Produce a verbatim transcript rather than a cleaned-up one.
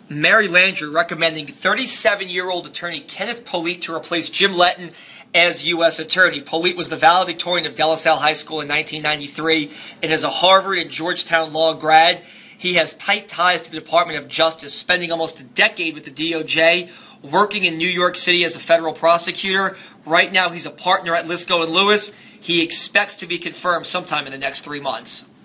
Mary Landrieu recommending thirty-seven-year-old attorney Kenneth Polite to replace Jim Letton as U S Attorney. Polite was the valedictorian of De La Salle High School in nineteen ninety-three and is a Harvard and Georgetown law grad. He has tight ties to the Department of Justice, spending almost a decade with the D O J, working in New York City as a federal prosecutor. Right now, he's a partner at Lisco and Lewis. He expects to be confirmed sometime in the next three months.